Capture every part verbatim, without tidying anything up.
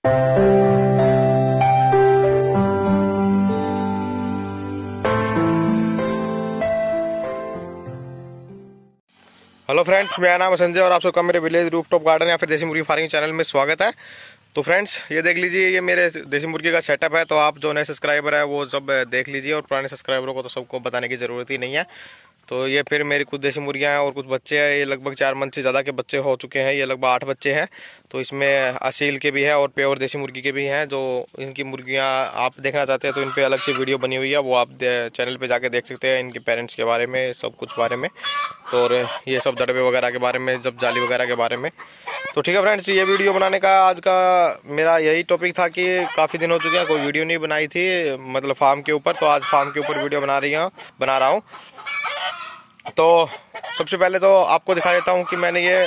Hello friends, मेरा नाम है संजय और आप सबका मेरे विलेज रूफटॉप गार्डन या फिर देसी मुर्गी फार्मिंग चैनल में स्वागत है। तो फ्रेंड्स, ये देख लीजिए, ये मेरे देसी मुर्गी का सेटअप है। तो आप जो नए सब्सक्राइबर है वो सब देख लीजिए, और पुराने सब्सक्राइबरों को तो सबको बताने की ज़रूरत ही नहीं है। तो ये फिर मेरी कुछ देसी मुर्गियाँ हैं और कुछ बच्चे हैं। ये लगभग चार मन से ज़्यादा के बच्चे हो चुके हैं, ये लगभग आठ बच्चे हैं। तो इसमें असील के भी हैं और प्योर देसी मुर्गी के भी हैं। जो इनकी मुर्गियाँ आप देखना चाहते हैं तो इन पर अलग से वीडियो बनी हुई है, वो आप चैनल पे जाके देख सकते हैं। इनके पेरेंट्स के बारे में, सब कुछ बारे में, तो और ये सब दड़बे वगैरह के बारे में, जब जाली वगैरह के बारे में। तो ठीक है फ्रेंड्स, ये वीडियो बनाने का आज का मेरा यही टॉपिक था कि काफ़ी दिन हो चुके हैं कोई वीडियो नहीं बनाई थी, मतलब फार्म के ऊपर। तो आज फार्म के ऊपर वीडियो बना रही हूँ बना रहा हूँ तो सबसे पहले तो आपको दिखा देता हूँ कि मैंने ये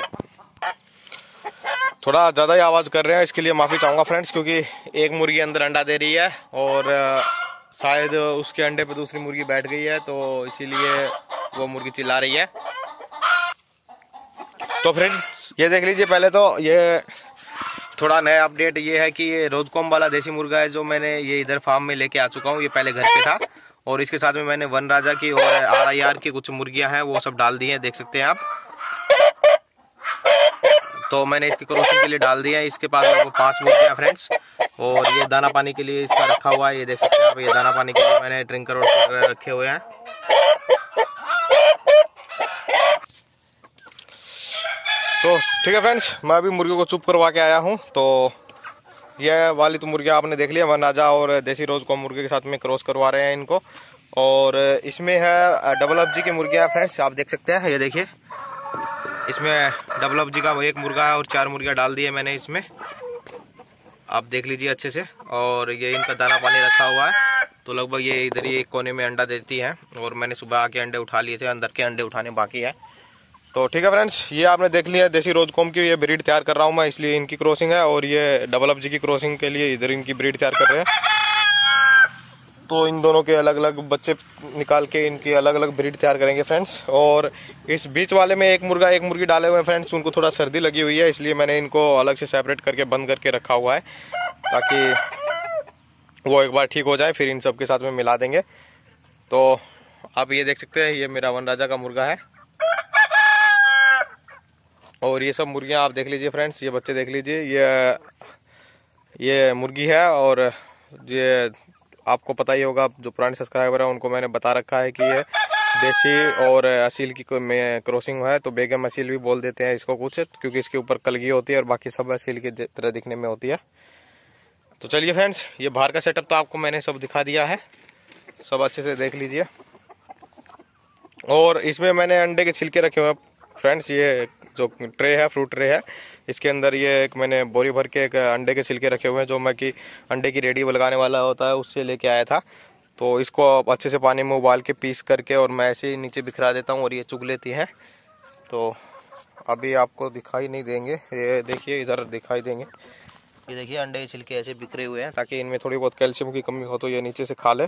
थोड़ा ज़्यादा ही आवाज़ कर रहे हैं, इसके लिए माफ़ी चाहूँगा फ्रेंड्स, क्योंकि एक मुर्गी अंदर अंडा दे रही है और शायद उसके अंडे पे दूसरी मुर्गी बैठ गई है, तो इसीलिए वो मुर्गी चिल्ला रही है। तो फ्रेंड्स, ये देख लीजिए, पहले तो ये थोड़ा नया अपडेट ये है कि ये रोजकॉम वाला देसी मुर्गा है जो मैंने ये इधर फार्म में लेके आ चुका हूँ। ये पहले घर पे था और इसके साथ में मैंने वन राजा की और आर आई आर की कुछ मुर्गियां हैं वो सब डाल दी हैं, देख सकते हैं आप। तो मैंने इसकी क्रॉसिंग के लिए डाल दिया है। इसके पास वो पांच मुर्गियां फ्रेंड्स, और ये दाना पानी के लिए इसका रखा हुआ है, ये देख सकते हैं आप। ये दाना पानी के लिए मैंने ड्रिंकर और रखे हुए हैं। तो ठीक है फ्रेंड्स, मैं अभी मुर्गियों को चुप करवा के आया हूँ। तो यह वाली तो मुर्गियाँ आपने देख लिया, वन राजा और देसी रोजकॉम मुर्गे के साथ में क्रॉस करवा रहे हैं इनको। और इसमें है डबल एफ जी की मुर्गियाँ फ्रेंड्स, आप देख सकते हैं। ये देखिए, इसमें डबल एफ जी का एक मुर्गा है और चार मुर्गियाँ डाल दी है मैंने इसमें, आप देख लीजिए अच्छे से। और ये इनका दाना पानी रखा हुआ है। तो लगभग ये इधर ही एक कोने में अंडा देती है और मैंने सुबह आके अंडे उठा लिए थे, अंदर के अंडे उठाने बाकी है। तो ठीक है फ्रेंड्स, ये आपने देख लिया देसी रोजकॉम की ये ब्रीड तैयार कर रहा हूँ मैं, इसलिए इनकी क्रॉसिंग है। और ये डबल एफ जी की क्रॉसिंग के लिए इधर इनकी ब्रीड तैयार कर रहे हैं। तो इन दोनों के अलग अलग बच्चे निकाल के इनकी अलग अलग ब्रीड तैयार करेंगे फ्रेंड्स। और इस बीच वाले में एक मुर्गा एक मुर्गी डाले हुए हैं फ्रेंड्स, उनको थोड़ा सर्दी लगी हुई है, इसलिए मैंने इनको अलग से सेपरेट करके बंद करके रखा हुआ है, ताकि वो एक बार ठीक हो जाए फिर इन सब के साथ में मिला देंगे। तो आप ये देख सकते हैं, ये मेरा वन राजा का मुर्गा है। और ये सब मुर्गियां आप देख लीजिए फ्रेंड्स, ये बच्चे देख लीजिए। ये ये मुर्गी है और ये आपको पता ही होगा, जो पुराने सब्सक्राइबर है उनको मैंने बता रखा है कि ये देसी और असील की क्रॉसिंग है। तो बेगम असील भी बोल देते हैं इसको कुछ, क्योंकि इसके ऊपर कलगी होती है और बाकी सब असील की तरह दिखने में होती है। तो चलिए फ्रेंड्स, ये बाहर का सेटअप तो आपको मैंने सब दिखा दिया है, सब अच्छे से देख लीजिए। और इसमें मैंने अंडे के छिलके रखे हुए हैं फ्रेंड्स। ये जो ट्रे है, फ्रूट ट्रे है, इसके अंदर ये एक मैंने बोरी भर के एक अंडे के छिलके रखे हुए हैं, जो मैं कि अंडे की रेडी लगाने वाला होता है उससे लेके आया था। तो इसको अच्छे से पानी में उबाल के पीस करके और मैं ऐसे ही नीचे बिखरा देता हूँ और ये चुग लेती हैं। तो अभी आपको दिखाई नहीं देंगे, ये देखिए इधर दिखाई देंगे। ये देखिए अंडे के छिलके ऐसे बिखरे हुए हैं, ताकि इनमें थोड़ी बहुत कैल्शियम की कमी हो तो ये नीचे से खा ले।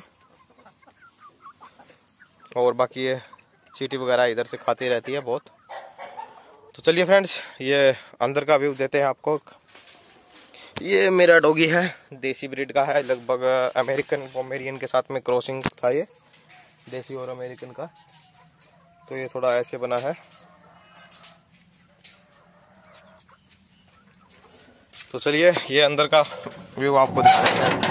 और बाकी ये चींटी वगैरह इधर से खाती रहती है बहुत। तो चलिए फ्रेंड्स, ये अंदर का व्यू देते हैं आपको। ये मेरा डॉगी है, देसी ब्रीड का है, लगभग अमेरिकन पोमेरियन के साथ में क्रॉसिंग था ये, देसी और अमेरिकन का। तो ये थोड़ा ऐसे बना है। तो चलिए ये अंदर का व्यू आपको दिखाते हैं।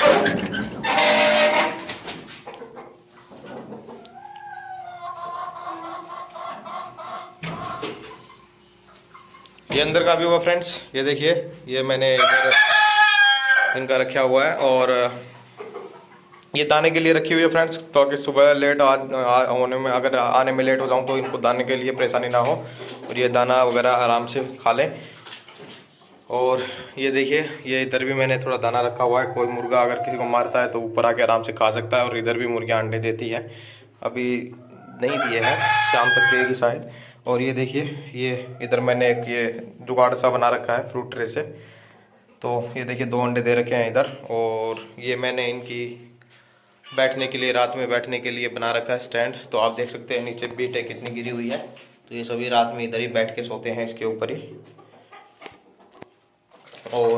ये अंदर का व्यू है फ्रेंड्स, ये देखिए, ये मैंने इधर इनका रखा हुआ है। और ये दाने के लिए रखी हुई है फ्रेंड्स, ताकि तो सुबह लेट आ, आ, होने में, अगर आने में लेट हो जाऊं तो इनको दाने के लिए परेशानी ना हो और ये दाना वगैरह आराम से खा लें। और ये देखिए, ये इधर भी मैंने थोड़ा दाना रखा हुआ है। कोई मुर्गा अगर किसी को मारता है तो ऊपर आके आराम से खा सकता है। और इधर भी मुर्गियाँ अंडे देती है, अभी नहीं दिए हैं, शाम तक देगी शायद। और ये देखिए, ये इधर मैंने एक ये जुगाड़ सा बना रखा है फ्रूट ट्रे से। तो ये देखिए दो अंडे दे रखे हैं इधर। और ये मैंने इनकी बैठने के लिए, रात में बैठने के लिए बना रखा है स्टैंड। तो आप देख सकते हैं नीचे बीट है कितनी गिरी हुई है। तो ये सभी रात में इधर ही बैठ के सोते हैं इसके ऊपर ही। और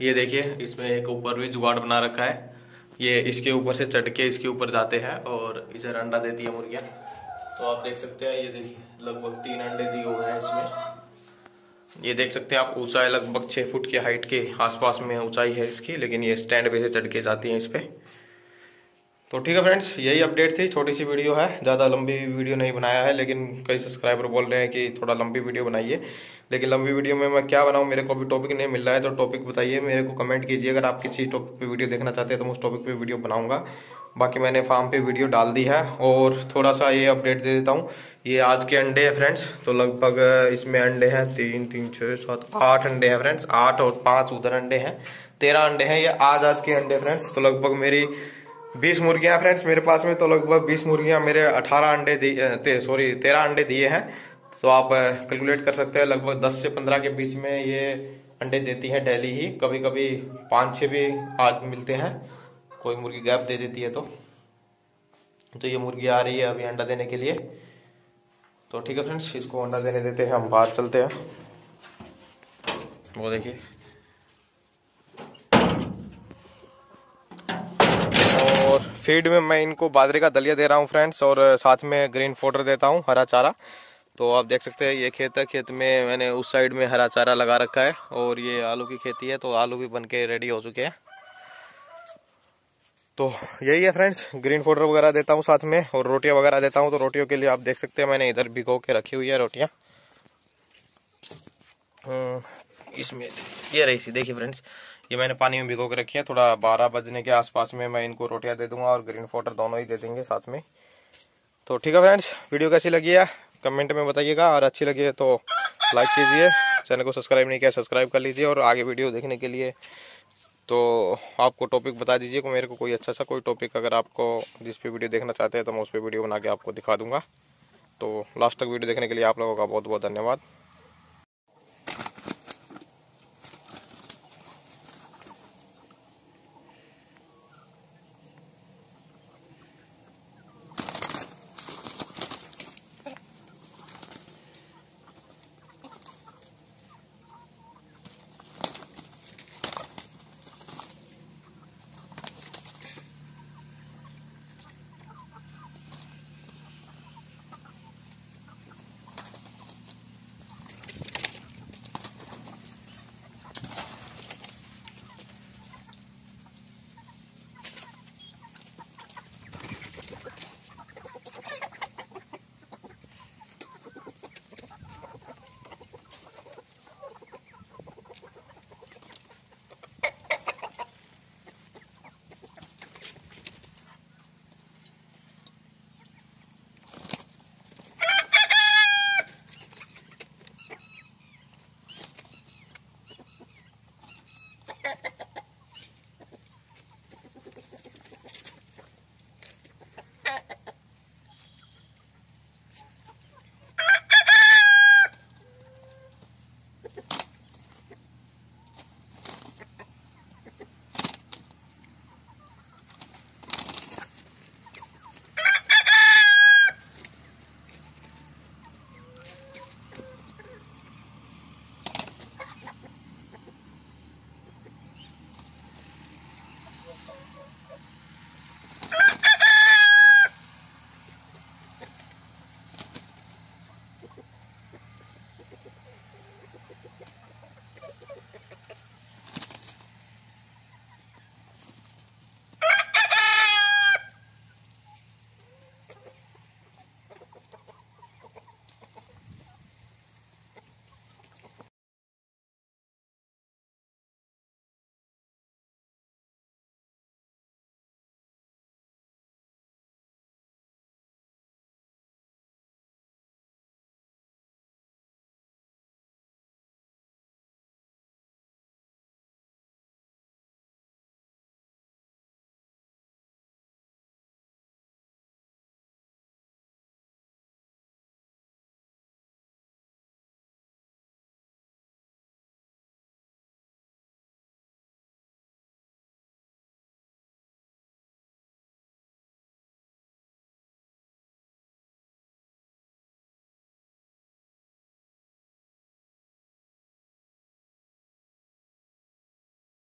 ये देखिए, इसमें एक ऊपर भी जुगाड़ बना रखा है। ये इसके ऊपर से चढ़ के इसके ऊपर जाते हैं और इधर अंडा देती है मुर्गियां। तो आप देख सकते हैं, ये देखिए लगभग तीन अंडे दिए हुए हैं इसमें। ये देख सकते हैं आप, ऊंचाई लगभग छह फुट की हाइट के आसपास में ऊंचाई है इसकी, लेकिन ये स्टैंड पे से चढ़ के जाती है इस पे। तो ठीक है फ्रेंड्स, यही अपडेट थी, छोटी सी वीडियो है, ज़्यादा लंबी वीडियो नहीं बनाया है, लेकिन कई सब्सक्राइबर बोल रहे हैं कि थोड़ा लंबी वीडियो बनाइए। लेकिन लंबी वीडियो में मैं क्या बनाऊं, मेरे को भी टॉपिक नहीं मिल रहा है। तो टॉपिक बताइए, मेरे को कमेंट कीजिए। अगर आप किसी टॉपिक पे वीडियो देखना चाहते हैं तो मैं उस टॉपिक पे वीडियो बनाऊंगा। बाकी मैंने फार्म पे वीडियो डाल दी है। और थोड़ा सा ये अपडेट दे देता हूँ, ये आज के अंडे है फ्रेंड्स। तो लगभग इसमें अंडे हैं तीन तीन छः सात आठ अंडे हैं फ्रेंड्स, आठ और पाँच उधर अंडे हैं, तेरह अंडे हैं। ये आज आज के अंडे फ्रेंड्स। तो लगभग मेरी बीस मुर्गियां फ्रेंड्स मेरे पास में। तो लगभग बीस मुर्गियां मेरे अठारह अंडे दिए, सॉरी तेरह अंडे दिए हैं। तो आप कैलकुलेट कर सकते हैं, लगभग दस से पंद्रह के बीच में ये अंडे देती हैं डेली ही। कभी कभी पाँच छः भी आज मिलते हैं, कोई मुर्गी गैप दे देती है। तो तो ये मुर्गी आ रही है अभी अंडा देने के लिए। तो ठीक है फ्रेंड्स, इसको अंडा देने देते हैं, हम बाहर चलते हैं। वो देखिए, और फीड में मैं इनको बाजरे का दलिया दे रहा हूँ फ्रेंड्स, और साथ में ग्रीन फोडर देता हूँ, हरा चारा। तो आप देख सकते हैं, ये खेत है, खेत में मैंने उस साइड में हरा चारा लगा रखा है। और ये आलू की खेती है, तो आलू भी बन के रेडी हो चुके हैं। तो यही है फ्रेंड्स, ग्रीन फोडर वगैरह देता हूँ साथ में, और रोटियां वगैरह देता हूँ। तो रोटियों के लिए आप देख सकते हैं, मैंने इधर भिगो के रखी हुई है रोटियां। इसमें ये रही सी, देखिए फ्रेंड्स, ये मैंने पानी में भिगो के रखी है। थोड़ा बारह बजने के आसपास में मैं इनको रोटियां दे दूंगा, और ग्रीन फोडर दोनों ही दे देंगे साथ में। तो ठीक है फ्रेंड्स, वीडियो कैसी लगी है कमेंट में बताइएगा, और अच्छी लगी है तो लाइक कीजिए। चैनल को सब्सक्राइब नहीं किया सब्सक्राइब कर लीजिए। और आगे वीडियो देखने के लिए तो आपको टॉपिक बता दीजिए को मेरे को, कोई अच्छा सा कोई टॉपिक अगर आपको जिस पे वीडियो देखना चाहते हैं तो मैं उस पर वीडियो बना के आपको दिखा दूंगा। तो लास्ट तक वीडियो देखने के लिए आप लोगों का बहुत बहुत धन्यवाद।